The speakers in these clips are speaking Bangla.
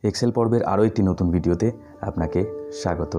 এক্সেল পর্বের আরও একটি নতুন ভিডিওতে আপনাকে স্বাগত।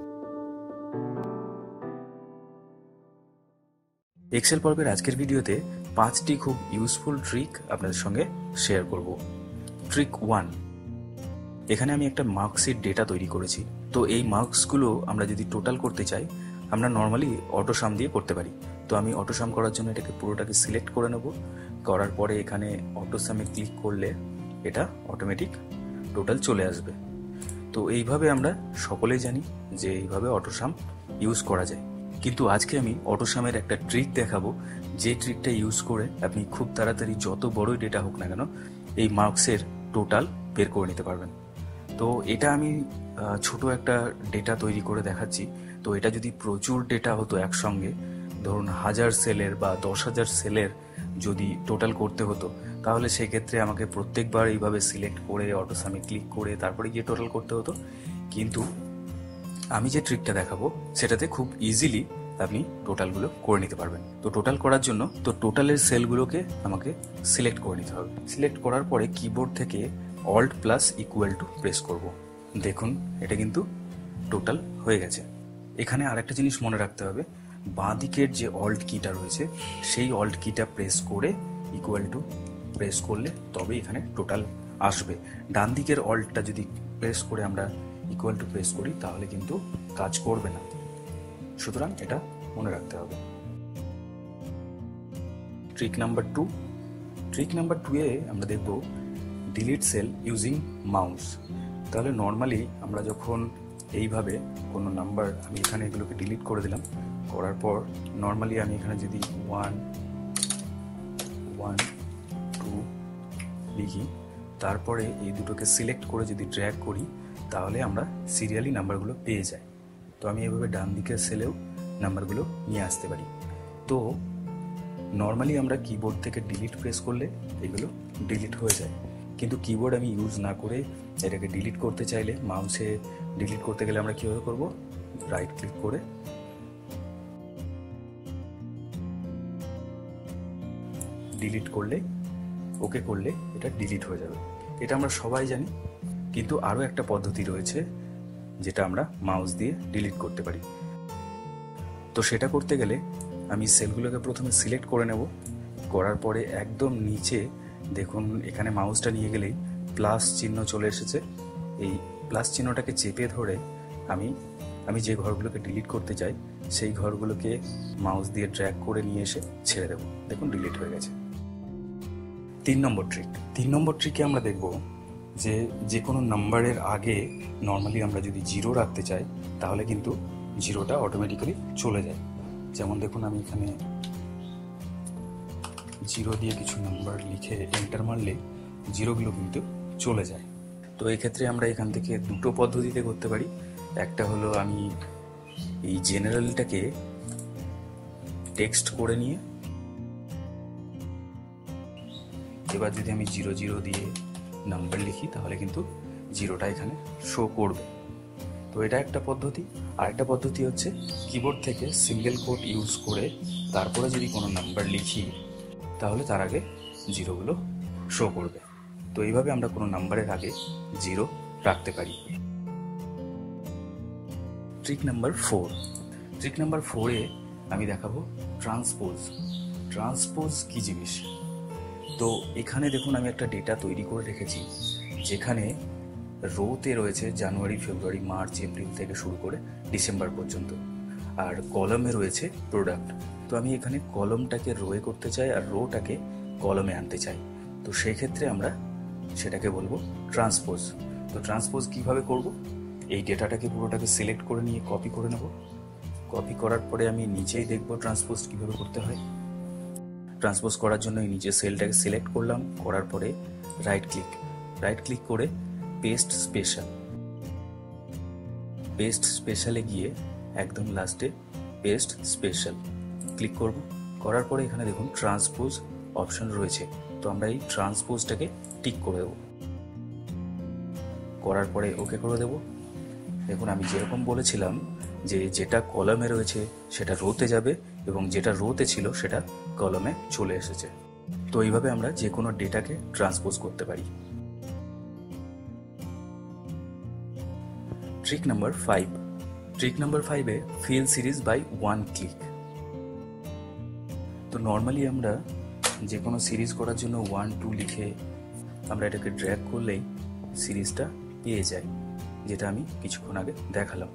এক্সেল পর্বের আজকের ভিডিওতে 5টি খুব ইউজফুল ট্রিক আপনাদের সঙ্গে শেয়ার করব। ট্রিক 1, এখানে আমি একটা মার্কশিট ডেটা তৈরি করেছি। তো এই মার্কসগুলো আমরা যদি টোটাল করতে চাই, আমরা নর্মালি অটোসাম দিয়ে করতে পারি। তো আমি অটোসাম করার জন্য এটাকে পুরোটাকে সিলেক্ট করে নেব। করার পরে এখানে অটোসামে ক্লিক করলে এটা অটোমেটিক টোটাল চলে আসবে। তো এইভাবে আমরা সকলেই জানি যে এইভাবে অটোসাম ইউজ করা যায়। কিন্তু আজকে আমি অটোসামের একটা ট্রিক দেখাবো, যে ট্রিকটা ইউজ করে আপনি খুব তাড়াতাড়ি যত বড়ই ডেটা হোক না কেন এই মার্কসের টোটাল বের করে নিতে পারবেন। তো এটা আমি ছোট একটা ডেটা তৈরি করে দেখাচ্ছি। তো এটা যদি প্রচুর ডেটা হতো একসঙ্গে, ধরুন 1000 সেলের বা 10,000 সেলের যদি টোটাল করতে হতো, তাহলে সেক্ষেত্রে আমাকে প্রত্যেকবার এইভাবে সিলেক্ট করে অটোসামে ক্লিক করে তারপরে গিয়ে টোটাল করতে হতো। কিন্তু আমি যে ট্রিকটা দেখাবো সেটাতে খুব ইজিলি আপনি টোটালগুলো করে নিতে পারবেন। তো টোটাল করার জন্য টোটালের সেলগুলোকে আমাকে সিলেক্ট করে নিতে হবে। সিলেক্ট করার পরে কিবোর্ড থেকে alt plus equal to press করব। দেখুন এটা কিন্তু টোটাল হয়ে গেছে। এখানে আরেকটা জিনিস মনে রাখতে হবে, বাঁ দিকের যে অল্ট কিটা রয়েছে সেই অল্ট কিটা প্রেস করে ইকুয়াল টু প্রেস করলে তবে এখানে টোটাল আসবে। ডান দিকের অল্টটা যদি প্রেস করে আমরা ইকুয়াল টু প্রেস করি তাহলে কিন্তু কাজ করবে না। সুতরাং এটা মনে রাখতে হবে। ট্রিক নাম্বার 2, ট্রিক নাম্বার 2 এ আমরা দেখব ডিলিট সেল ইউজিং মাউস। তাহলে নর্মালি আমরা যখন এইভাবে কোনো নাম্বার, আমি এখানে এগুলোকে ডিলিট করে দিলাম, করার পর নর্মালি আমি এখানে যদি 1, 1, 2 লিখি, তারপরে এই দুটোকে সিলেক্ট করে যদি ড্র্যাগ করি তাহলে আমরা সিরিয়ালি নাম্বারগুলো পেয়ে যাই। তো আমি এভাবে ডান দিকের সেলেও নাম্বারগুলো নিয়ে আসতে পারি। তো নর্মালি আমরা কিবোর্ড থেকে ডিলিট প্রেস করলে এগুলো ডিলিট হয়ে যায়। কিন্তু কিবোর্ড আমি ইউজ না করে এটাকে ডিলিট করতে চাইলে, মাউসে ডিলিট করতে গেলে আমরা কীভাবে করব, রাইট ক্লিক করে ডিলিট করলে, ওকে করলে এটা ডিলিট হয়ে যাবে। এটা আমরা সবাই জানি, কিন্তু আরও একটা পদ্ধতি রয়েছে যেটা আমরা মাউস দিয়ে ডিলিট করতে পারি। তো সেটা করতে গেলে আমি সেলগুলোকে প্রথমে সিলেক্ট করে নেব। করার পরে একদম নিচে দেখুন এখানে মাউসটা নিয়ে গেলেই প্লাস চিহ্ন চলে এসেছে। এই প্লাস চিহ্নটাকে চেপে ধরে আমি যে ঘরগুলোকে ডিলিট করতে চাই সেই ঘরগুলোকে মাউস দিয়ে ড্র্যাগ করে নিয়ে এসে ছেড়ে দেবো। দেখুন ডিলিট হয়ে গেছে। 3 নম্বর ট্রিক। 3 নম্বর ট্রিকে আমরা দেখব যে কোনো নাম্বারের আগে নর্মালি আমরা যদি 0 রাখতে চাই তাহলে কিন্তু 0টা অটোমেটিক্যালি চলে যায়। যেমন দেখুন আমি এখানে 0 দিয়ে কিছু নাম্বার লিখে এন্টার মারলে 0গুলো কিন্তু চলে যায়। তো এক্ষেত্রে আমরা এখান থেকে দুটো পদ্ধতিতে করতে পারি। একটা হলো আমি এই জেনারেলটাকে টেক্সট করে নিয়ে এবার যদি আমি 0 দিয়ে নাম্বার লিখি তাহলে কিন্তু 0টা এখানে শো করবে। তো এটা একটা পদ্ধতি। আর একটা পদ্ধতি হচ্ছে কিবোর্ড থেকে সিঙ্গেল কোট ইউজ করে তারপরে যদি কোনো নাম্বার লিখি তাহলে তার আগে 0গুলো শো করবে। তো এইভাবে আমরা কোনো নাম্বারের আগে 0 রাখতে পারি। Trick number 4। ট্রিক নাম্বার 4 এ আমি দেখাবো ট্রান্সপোজ। ট্রান্সপোজ কি জিনিস? তো এখানে দেখুন আমি একটা ডেটা তৈরি করে রেখেছি যেখানে রোতে রয়েছে জানুয়ারি, ফেব্রুয়ারি, মার্চ, এপ্রিল থেকে শুরু করে ডিসেম্বর পর্যন্ত, আর কলমে রয়েছে প্রোডাক্ট। তো আমি এখানে কলমটাকে রোয়ে করতে চাই আর রোটাকে কলমে আনতে চাই। তো সেই ক্ষেত্রে আমরা সেটাকে বলবো ট্রান্সপোজ। তো ট্রান্সপোজ কিভাবে করব? এই ডেটাটাকে পুরোটাকে সিলেক্ট করে নিয়ে কপি করে নেব। কপি করার পরে আমি নিচেই দেখব ট্রান্সপোজ কিভাবে করতে হয়। ট্রান্সপোজ করার জন্য এই নিচে সেলটাকে সিলেক্ট করলাম, করার পরে রাইট ক্লিক করে পেস্ট স্পেশালে গিয়ে একদম লাস্টে পেস্ট স্পেশাল ক্লিক করব। করার পরে এখানে দেখুন ট্রান্সপোজ অপশন রয়েছে। তো আমরা এই ট্রান্সপোজটাকে টিক করে দেব। করার পরে ওকে করে দেব। দেখুন আমি যেরকম বলেছিলাম যে যেটা কলমে রয়েছে সেটা রোতে যাবে এবং যেটা রোতে ছিল সেটা কলমে চলে এসেছে। তো এইভাবে আমরা যে কোনো ডেটাকে ট্রান্সপোজ করতে পারি। Trick number 5। ট্রিক নাম্বার 5-এ fill series by one click. তো নর্মালি আমরা যে কোনো সিরিজ করার জন্য 1 2 লিখে আমরা এটাকে ড্র্যাগ করলেই সিরিজটা পেয়ে যাই, যেটা আমি কিছুক্ষণ আগে দেখালাম।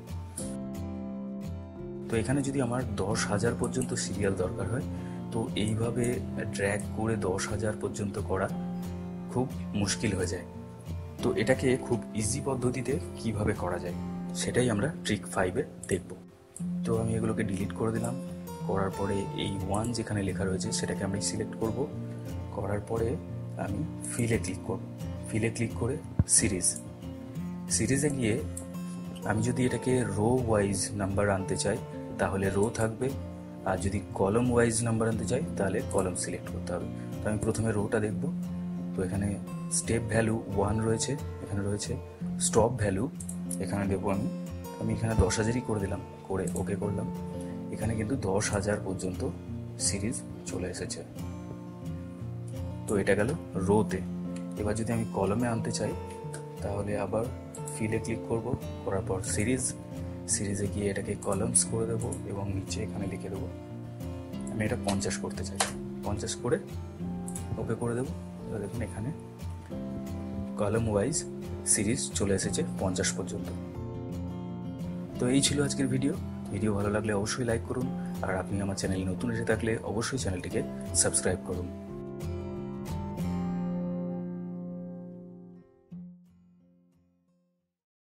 তো এখানে যদি আমার 10,000 পর্যন্ত সিরিয়াল দরকার হয়, তো এইভাবে ড্র্যাগ করে 10,000 পর্যন্ত করা খুব মুশকিল হয়ে যায়। তো এটাকে খুব ইজি পদ্ধতিতে কিভাবে করা যায় সেটাই আমরা ট্রিক 5-এ দেখব। তো আমি এগুলোকে ডিলিট করে দিলাম। করার পরে এই 1 যেখানে লেখা রয়েছে সেটাকে আমি সিলেক্ট করব। করার পরে আমি ফিলে ক্লিক করব। ফিলে ক্লিক করে সিরিজে গিয়ে আমি যদি এটাকে রো ওয়াইজ নাম্বার আনতে চাই তাহলে রো থাকবে, আর যদি কলম ওয়াইজ নাম্বার আনতে চাই তাহলে কলম সিলেক্ট করতে হবে। তো আমি প্রথমে রোটা দেখব। তো এখানে স্টেপ ভ্যালু 1 রয়েছে, এখানে রয়েছে স্টপ ভ্যালু, এখানে দেবো আমি এখানে 10,000ই করে দিলাম, করে ওকে করলাম। এখানে কিন্তু 10,000 পর্যন্ত সিরিজ চলে এসেছে। তো এটা গেল রোতে। এবার যদি আমি কলমে আনতে চাই তাহলে আবার ফিলে ক্লিক করব, করার পর সিরিজে গিয়ে এটাকে কলমস করে দেবো এবং নিচে এখানে লিখে দেবো আমি এটা 50 করতে চাই। 50 করে ওকে করে দেবো। এবার দেখুন এখানে কলম ওয়াইজ সিরিজ চলে এসেছে 50 পর্যন্ত। তো এই ছিল আজকের ভিডিও ভালো লাগলে অবশ্যই লাইক করুন, আর আপনি আমার চ্যানেলে নতুন এসে থাকলে অবশ্যই চ্যানেলটিকে সাবস্ক্রাইব করুন।